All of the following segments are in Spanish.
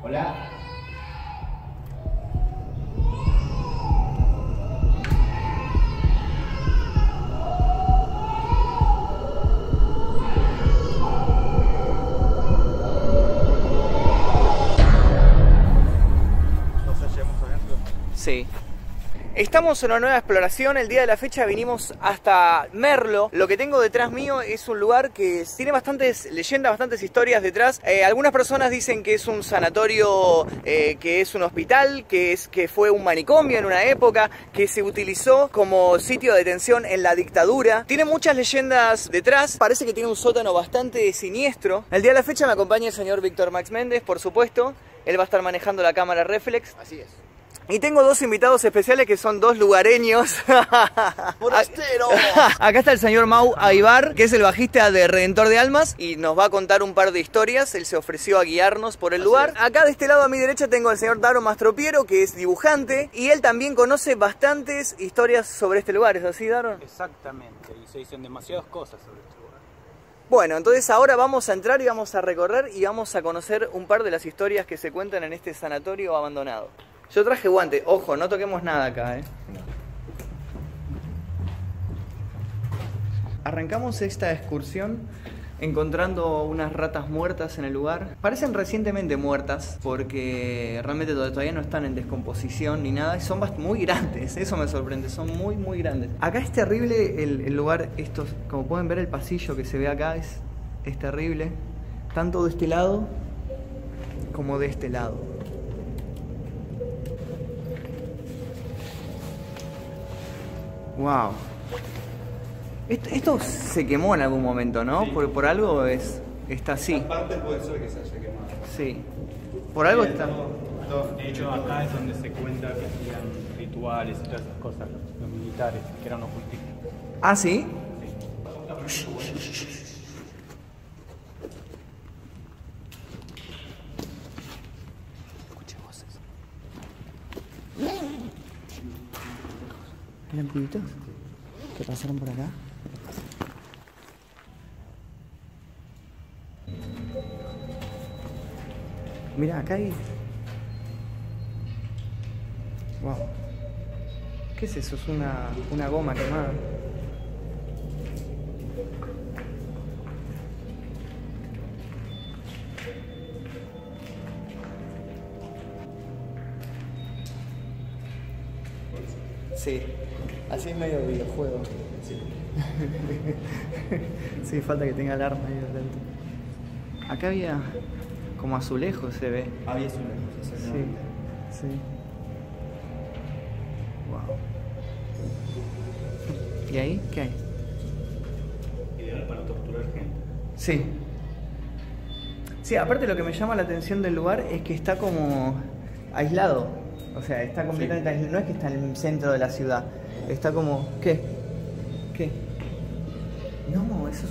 Hola. Sí. Estamos en una nueva exploración. El día de la fecha vinimos hasta Merlo. Lo que tengo detrás mío es un lugar que tiene bastantes leyendas, bastantes historias detrás. Algunas personas dicen que es un sanatorio, que es un hospital, que fue un manicomio en una época, que se utilizó como sitio de detención en la dictadura. Tiene muchas leyendas detrás. Parece que tiene un sótano bastante siniestro. El día de la fecha me acompaña el señor Víctor Max Méndez, por supuesto. Él va a estar manejando la cámara reflex. Así es. Y tengo dos invitados especiales que son dos lugareños. ¡Forastero! Acá está el señor Mau Aybar, que es el bajista de Redentor de Almas, y nos va a contar un par de historias. Él se ofreció a guiarnos por el lugar. Acá de este lado a mi derecha tengo al señor Daro Mastropiero, que es dibujante, y él también conoce bastantes historias sobre este lugar. ¿Es así, Daro? Exactamente, y se dicen demasiadas cosas sobre este lugar. Bueno, entonces ahora vamos a entrar y vamos a recorrer y vamos a conocer un par de las historias que se cuentan en este sanatorio abandonado. Yo traje guante, ojo, no toquemos nada acá, Arrancamos esta excursión encontrando unas ratas muertas en el lugar. Parecen recientemente muertas porque realmente todavía no están en descomposición ni nada. Son muy grandes, eso me sorprende, son muy grandes. Acá es terrible el lugar, como pueden ver el pasillo que se ve acá es terrible. Tanto de este lado como de este lado. Wow. Esto se quemó en algún momento, ¿no? Sí. Por algo está así. Esta parte puede ser que se haya quemado. Sí. Por algo está. De hecho, acá es donde se cuenta que hacían rituales y todas esas cosas los militares, que eran ocultistas. ¿Ah, sí? Escuché voces. ¿Eran pibitos que pasaron por acá? Mira, acá hay... Wow. ¿Qué es eso? Es una goma quemada. Sí, así es medio videojuego. Sí. Sí, falta que tenga alarma ahí adentro. Acá había como azulejos, se ve. Había azulejos, exactamente. Sí, sí. Wow. ¿Y ahí qué hay? Ideal para torturar gente. Sí. Sí, aparte lo que me llama la atención del lugar es que está como aislado. O sea, está completamente aislado. No es que está en el centro de la ciudad. Está como... ¿Qué? ¿Qué? No, eso es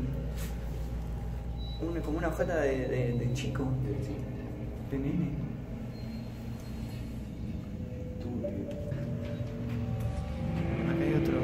como una hojata de chico. De nene. Acá hay otro.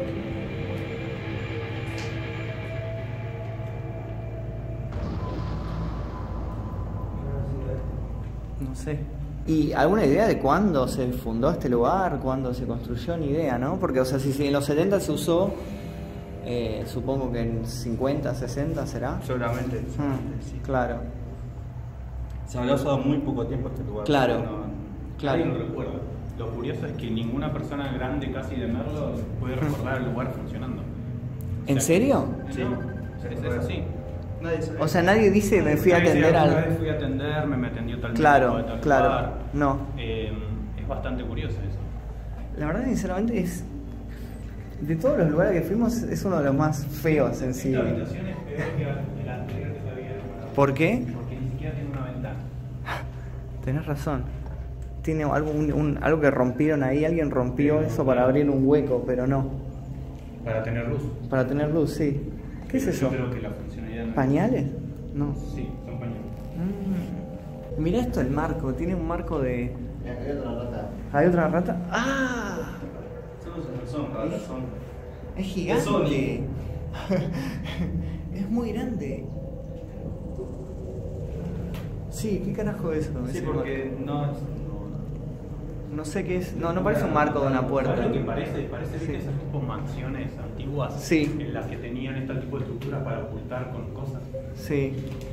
No sé. ¿Y alguna idea de cuándo se fundó este lugar? ¿Cuándo se construyó? Ni idea, ¿no? Porque, o sea, si en los 70 se usó, supongo que en 50, 60 será. Seguramente. Sí. Claro. Se habrá usado muy poco tiempo este lugar. Claro. Claro. Nadie lo recuerda. Lo curioso es que ninguna persona grande casi de Merlo puede recordar el lugar funcionando. ¿En serio? Sí. Es así. O sea, nadie dice me fui a atender Una vez fui a atenderme, me atendió tal Claro, de tal claro. lugar. No. Es bastante curioso eso. La verdad, sinceramente, de todos los lugares que fuimos, es uno de los más feos en sí. Esta habitación es peor que la anterior que se había demorado. ¿Por qué? Porque ni siquiera tiene una ventana. Tenés razón. Tiene algo que rompieron ahí. Alguien rompió eso para abrir un hueco, pero no. Para tener luz. Para tener luz, sí. ¿Qué es eso? Yo creo que la funcionalidad no es- ¿Pañales? No. Sí, son pañales. Mirá esto, el marco. Tiene un marco de... Hay otra rata. ¿Hay otra rata? ¡Ah! Son. Es gigante. Es muy grande. Sí, ¿qué carajo es eso? Sí, Ese porque no es... no sé qué es. No parece un marco de una puerta. ¿Sabes lo que parece? Parece Sí. ¿viste esas tipo mansiones antiguas Sí. en las que tenían este tipo de estructuras para ocultar con cosas. Sí.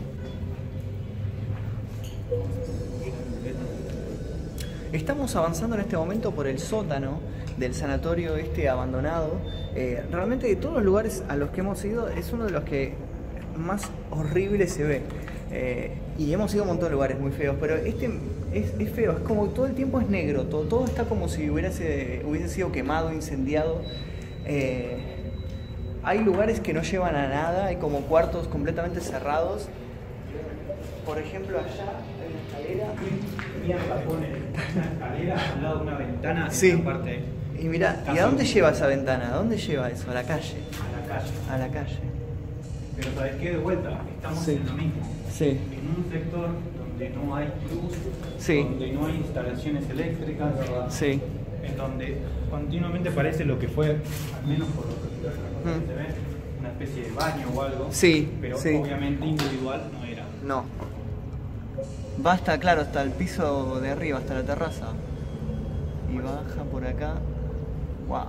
Estamos avanzando en este momento por el sótano del sanatorio este abandonado. Realmente de todos los lugares a los que hemos ido es uno de los que más horrible se ve. Y hemos ido a un montón de lugares muy feos, pero este es feo, es como todo el tiempo es negro, todo está como si hubiese sido quemado, incendiado. Hay lugares que no llevan a nada, hay como cuartos completamente cerrados. Por ejemplo, allá hay una escalera. Mierda, pone una escalera al lado de una ventana Sí. en la parte Y mirá, ¿y a dónde lleva esa ventana? ¿A dónde lleva eso? A la calle. a la calle. A la calle. Pero ¿sabes qué? De vuelta, estamos Sí. en lo mismo. Sí. En un sector donde no hay luz, Sí. donde no hay instalaciones eléctricas, Sí. en donde continuamente parece lo que fue, al menos por lo que se ve, una especie de baño o algo. Sí, Pero sí. obviamente individual no era. No. Va hasta, claro, hasta el piso de arriba, hasta la terraza. Y baja por acá. Wow.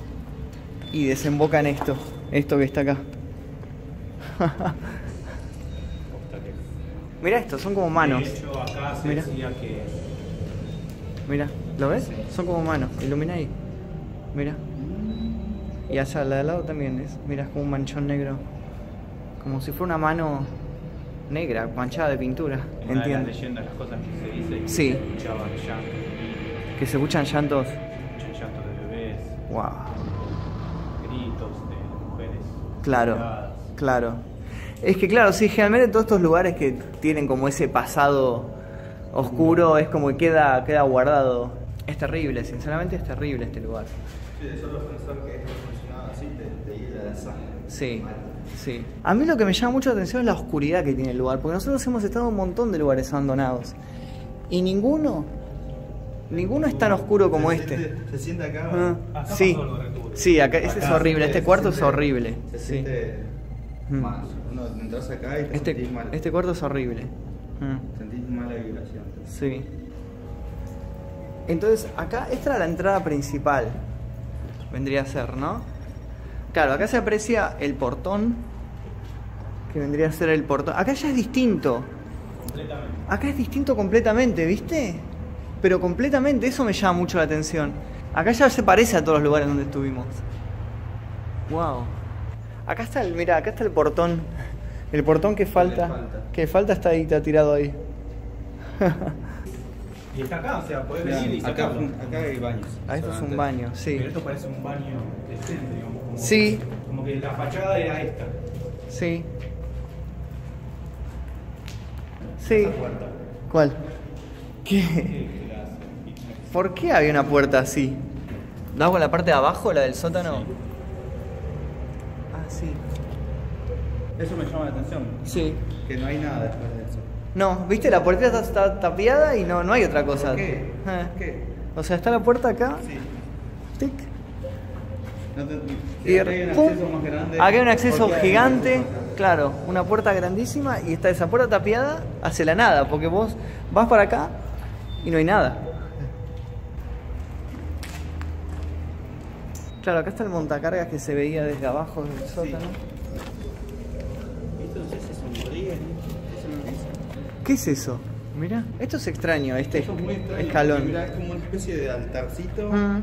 Y desemboca en esto que está acá. Hasta que... Mirá esto, son como manos. De hecho, acá se Mira. decía que... Mirá, ¿lo ves? Sí. Son como manos, ilumina ahí. Mirá. Y allá, la de al lado también es. Mirá, es como un manchón negro. Como si fuera una mano negra, manchada de pintura. Una de las Entiendo. leyendas, las cosas que se dice que Sí. se escuchaban llantos, Que se escuchan llantos. llantos de bebés, Wow. gritos de mujeres. Claro, tiradas. claro. Es que claro, sí, generalmente todos estos lugares que tienen como ese pasado oscuro es como que queda guardado. Es terrible, sinceramente es terrible este lugar. Sí, de solo pensar que esto funcionaba así, te hila la sangre. Sí, sí. A mí lo que me llama mucho la atención es la oscuridad que tiene el lugar, porque nosotros hemos estado en un montón de lugares abandonados y ninguno es tan oscuro como este. Se siente acá. Ah, Acá sí, pasó algo retuvo. sí, acá ese es Acá horrible, se este cuarto es siente- horrible. Se Sí. siente Mm. más. Uno entras acá y te sentís mal. Este cuarto es horrible. Sentís mala vibración. Sí. Entonces, acá, esta era la entrada principal. Vendría a ser, ¿no? Claro, acá se aprecia el portón. Que vendría a ser el portón. Acá ya es distinto. Completamente. Acá es distinto completamente, ¿viste? Pero completamente, eso me llama mucho la atención. Acá ya se parece a todos los lugares donde estuvimos. Wow. Acá está mirá, acá está el portón. El portón que falta. Está ahí, está tirado ahí. Y está acá, o sea, podés venir y Acá, sacarlo. acá hay baños. Ah, esto es un baño, sí. Pero esto parece un baño decente, digamos. Como Sí. Como que la fachada era esta. Sí. Sí. Esa puerta. ¿Cuál? ¿Qué? Que la hace. ¿Por qué había una puerta así? ¿Da con la parte de abajo, la del sótano? Sí. Ah, sí. Eso me llama la atención. Sí. Que no hay nada después de eso. No, viste, la puerta está tapiada y no hay otra cosa. ¿Por qué? Eh. ¿Por qué? O sea, está la puerta acá. Sí. Tic. No te, Y acá hay un ¡pum! acceso más grande. Acá hay un acceso ¿Por qué hay gigante, acceso acá? claro, una puerta grandísima y está esa puerta tapiada hacia la nada, porque vos vas para acá y no hay nada. Claro, acá está el montacargas que se veía desde abajo del sótano. Esto no sé si es un río, eso no dice. ¿Qué es eso? Mirá, esto es extraño, este Esto es muy extraño. escalón. Mira, es como una especie de altarcito. Mm.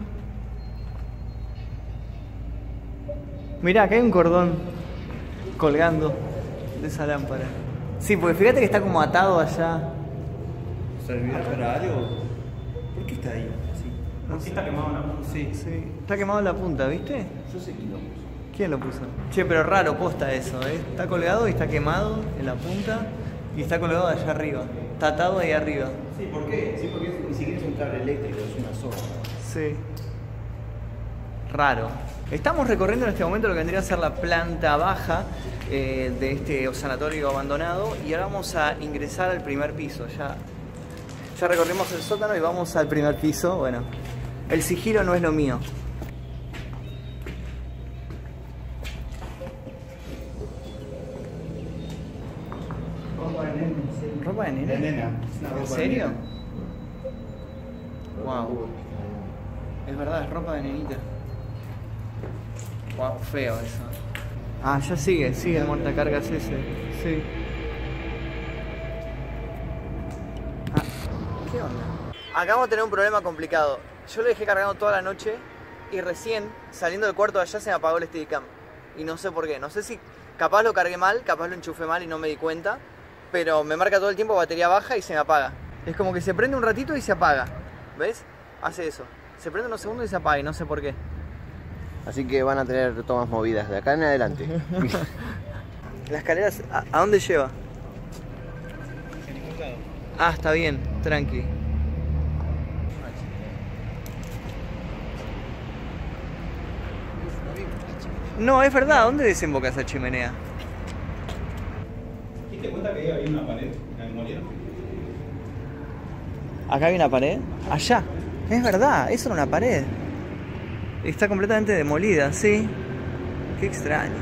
Mirá, acá hay un cordón colgando de esa lámpara. Sí, porque fíjate que está como atado allá. ¿Servirá para algo? ¿Por qué está ahí? Así. No Sí, sé. está quemado en la punta. Sí. Sí, está quemado en la punta, ¿viste? Yo sé quién lo puso. ¿Quién lo puso? Che, pero raro posta eso, ¿eh? Está colgado y está quemado en la punta y está colgado allá arriba. Está atado ahí arriba. Sí, ¿por qué? Sí, porque ni siquiera es un cable eléctrico, es una soga. Sí. Raro. Estamos recorriendo en este momento lo que vendría a ser la planta baja de este sanatorio abandonado y ahora vamos a ingresar al primer piso. Ya recorrimos el sótano y vamos al primer piso. Bueno, el sigilo no es lo mío. ropa de nene, sí. ¿Ropa de nene? De nena. Es una ¿En ropa de serio? nena. Wow. Es verdad, es ropa de nenita. Wow, feo eso. Ah, ya sigue el montacargas ese. Sí. Ah, ¿qué onda? Acabamos de tener un problema complicado. Yo lo dejé cargando toda la noche y recién, saliendo del cuarto de allá, se me apagó el Steadicam. Y no sé por qué. No sé si capaz lo cargué mal, capaz lo enchufé mal y no me di cuenta. Pero me marca todo el tiempo batería baja y se me apaga. Es como que se prende un ratito y se apaga. ¿Ves? Hace eso. Se prende unos segundos y se apaga y no sé por qué. Así que van a tener tomas movidas de acá en adelante. ¿La escalera a dónde lleva? Ah, está bien, tranqui. No, es verdad, ¿dónde desemboca esa chimenea? ¿Y te cuenta que ahí había una pared en el molino? Acá hay una pared. Allá. Es verdad, eso era una pared. Está completamente demolida, sí. Qué extraño.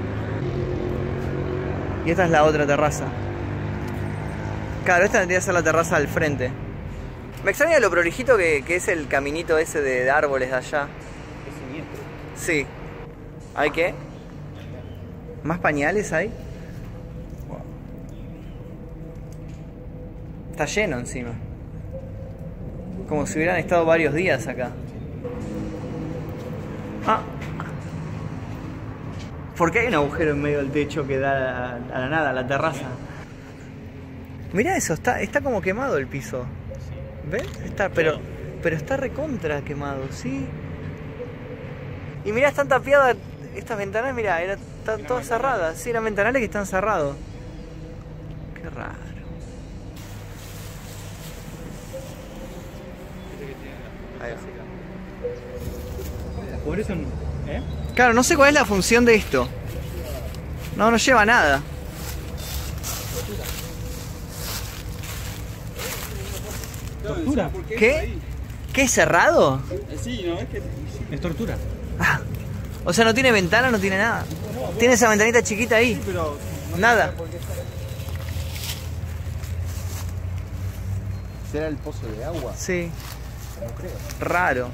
Y esta es la otra terraza. Claro, esta tendría que ser la terraza del frente. Me extraña lo prolijito que es el caminito ese de árboles de allá. Es siniestro. Sí. ¿Hay qué? ¿Más pañales hay? Wow. Está lleno encima. Como si hubieran estado varios días acá. Ah. ¿Por qué hay un agujero en medio del techo que da a la nada, a la terraza? Mirá eso, está como quemado el piso. ¿Ves? Pero está recontra quemado, ¿sí? Y mirá, están tapiadas estas ventanas, mirá, están todas cerradas. Sí, eran ventanales que están cerrados. Qué raro. Ahí va. Por eso, Claro, no sé cuál es la función de esto. No lleva nada. ¿Tortura? ¿Qué? ¿Qué es cerrado? Sí, ¿no? Es tortura. Ah, o sea, no tiene ventana, no tiene nada. Tiene esa ventanita chiquita ahí. Pero Nada. ¿Será el pozo de agua? Sí. No creo. Raro.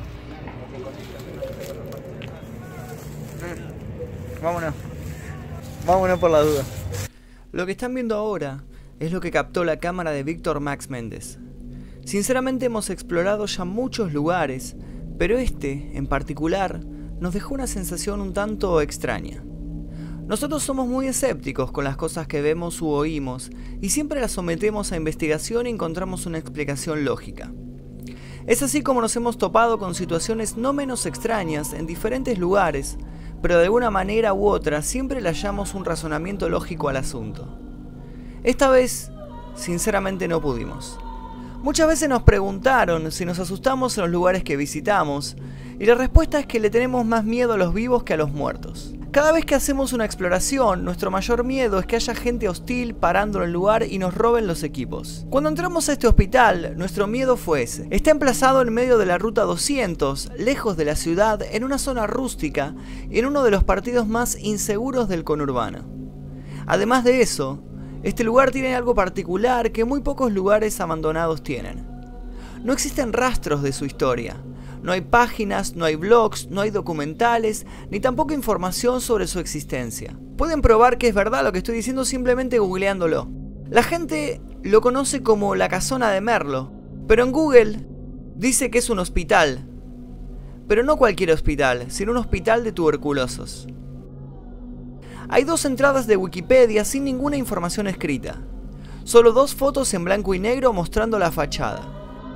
Vámonos. Vámonos por la duda. Lo que están viendo ahora es lo que captó la cámara de Víctor Max Méndez. Sinceramente hemos explorado ya muchos lugares, pero este, en particular, nos dejó una sensación un tanto extraña. Nosotros somos muy escépticos con las cosas que vemos u oímos y siempre las sometemos a investigación y encontramos una explicación lógica. Es así como nos hemos topado con situaciones no menos extrañas en diferentes lugares, pero de alguna manera u otra siempre le hallamos un razonamiento lógico al asunto. Esta vez, sinceramente no pudimos. Muchas veces nos preguntaron si nos asustamos en los lugares que visitamos, y la respuesta es que le tenemos más miedo a los vivos que a los muertos. Cada vez que hacemos una exploración, nuestro mayor miedo es que haya gente hostil parando en el lugar y nos roben los equipos. Cuando entramos a este hospital, nuestro miedo fue ese. Está emplazado en medio de la ruta 200, lejos de la ciudad, en una zona rústica y en uno de los partidos más inseguros del conurbano. Además de eso, este lugar tiene algo particular que muy pocos lugares abandonados tienen. No existen rastros de su historia. No hay páginas, no hay blogs, no hay documentales, ni tampoco información sobre su existencia. Pueden probar que es verdad lo que estoy diciendo simplemente googleándolo. La gente lo conoce como la Casona de Merlo, pero en Google dice que es un hospital. Pero no cualquier hospital, sino un hospital de tuberculosos. Hay 2 entradas de Wikipedia sin ninguna información escrita. Solo 2 fotos en blanco y negro mostrando la fachada.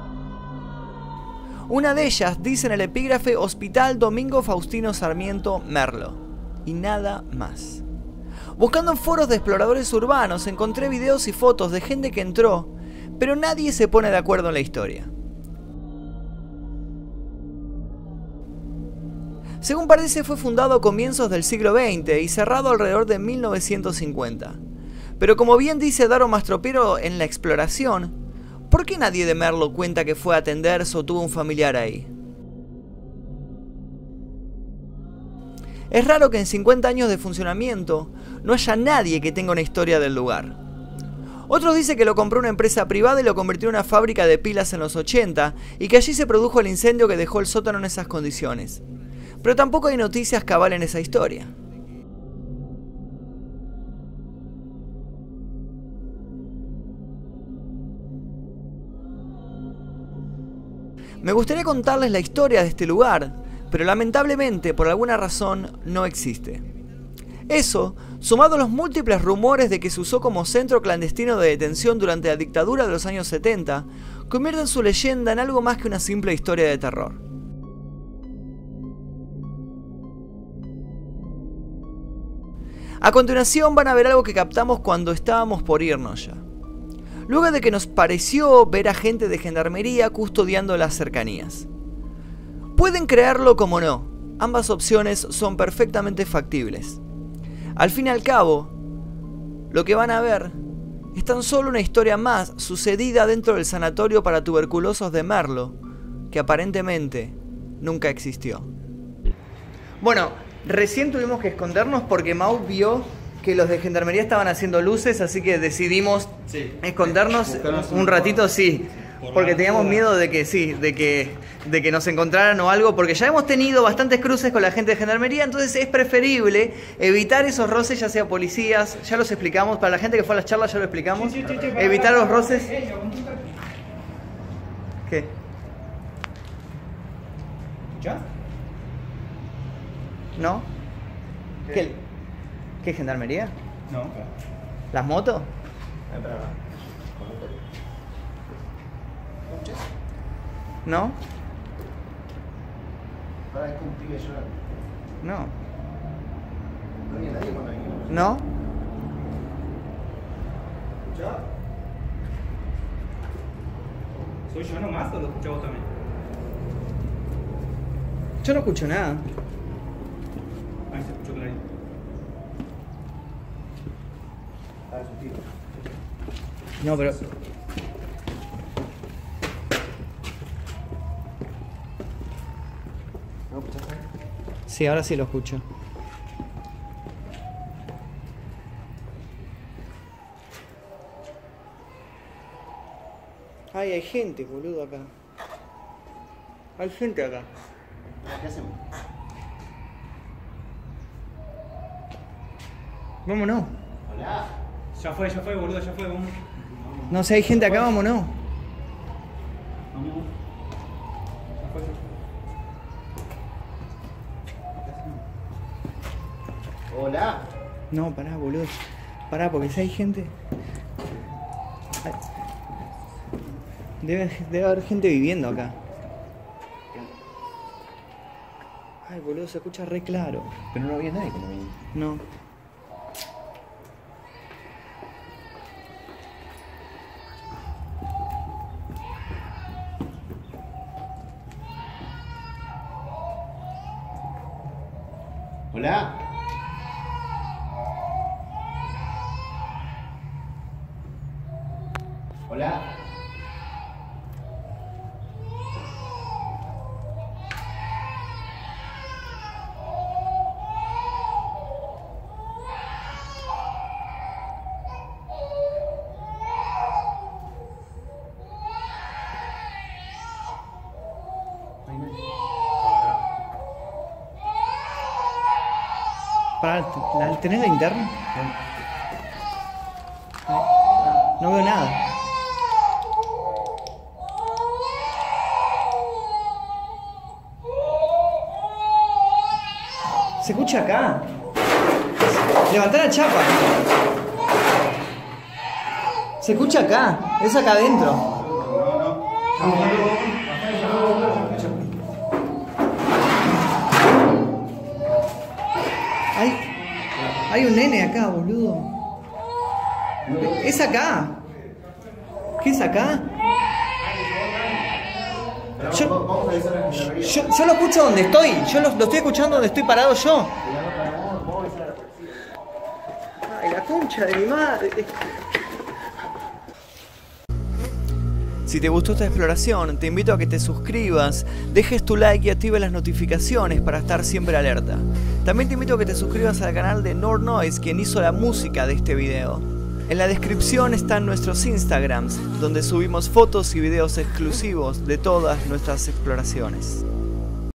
Una de ellas dice en el epígrafe Hospital Domingo Faustino Sarmiento Merlo. Y nada más. Buscando en foros de exploradores urbanos encontré videos y fotos de gente que entró, pero nadie se pone de acuerdo en la historia. Según parece fue fundado a comienzos del siglo XX y cerrado alrededor de 1950. Pero como bien dice Daro Mastropiero en La Exploración, ¿por qué nadie de Merlo cuenta que fue a atenderse o tuvo un familiar ahí? Es raro que en 50 años de funcionamiento no haya nadie que tenga una historia del lugar. Otros dicen que lo compró una empresa privada y lo convirtió en una fábrica de pilas en los 80 y que allí se produjo el incendio que dejó el sótano en esas condiciones. Pero tampoco hay noticias que avalen esa historia. Me gustaría contarles la historia de este lugar, pero lamentablemente por alguna razón no existe. Eso, sumado a los múltiples rumores de que se usó como centro clandestino de detención durante la dictadura de los años 70, convierten su leyenda en algo más que una simple historia de terror. A continuación van a ver algo que captamos cuando estábamos por irnos ya. Luego de que nos pareció ver a gente de gendarmería custodiando las cercanías. Pueden creerlo como no, ambas opciones son perfectamente factibles. Al fin y al cabo, lo que van a ver es tan solo una historia más sucedida dentro del sanatorio para tuberculosos de Merlo, que aparentemente nunca existió. Bueno, recién tuvimos que escondernos porque Mau vio que los de gendarmería estaban haciendo luces, así que decidimos escondernos un ratito, sí. Porque teníamos miedo de que de que nos encontraran o algo, porque ya hemos tenido bastantes cruces con la gente de gendarmería, entonces es preferible evitar esos roces, ya sea policías, ya los explicamos, para la gente que fue a las charlas ya lo explicamos, evitar los roces. ¿Qué? ¿Ya? ¿No? ¿Qué gendarmería? No. ¿Las motos? ¿No? No. ¿No? ¿Soy yo nomás o lo escuchás vos también? Yo no escucho nada. Ahí se escuchó clarito. No, pero... Sí, ahora sí lo escucho. Ay, hay gente, boludo, acá. Hay gente acá. ¿Qué hacemos? Vámonos. Hola. Ya fue, boludo, ya fue. Vamos. No sé, hay gente acá, vámonos. Vamos. Ya fue. Hola. No, pará, boludo. Pará, porque si hay gente... Ay. Debe haber gente viviendo acá. Ay, boludo, se escucha re claro. Pero no había nadie cuando vine. No. Hola. Hola. Pará, ¿tenés la linterna? No veo nada. Se escucha acá. Levantá la chapa. Se escucha acá. Es acá adentro. Hay un nene acá, boludo. Es acá. ¿Qué es acá? Yo lo escucho donde estoy. Yo lo estoy escuchando donde estoy parado yo. Ay, la concha de mi madre. Si te gustó esta exploración, te invito a que te suscribas, dejes tu like y actives las notificaciones para estar siempre alerta. También te invito a que te suscribas al canal de Nord Noise, quien hizo la música de este video. En la descripción están nuestros Instagrams, donde subimos fotos y videos exclusivos de todas nuestras exploraciones.